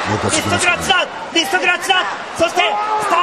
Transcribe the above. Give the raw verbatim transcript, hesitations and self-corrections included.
リストグラッチだリストグラッチだそしてスタ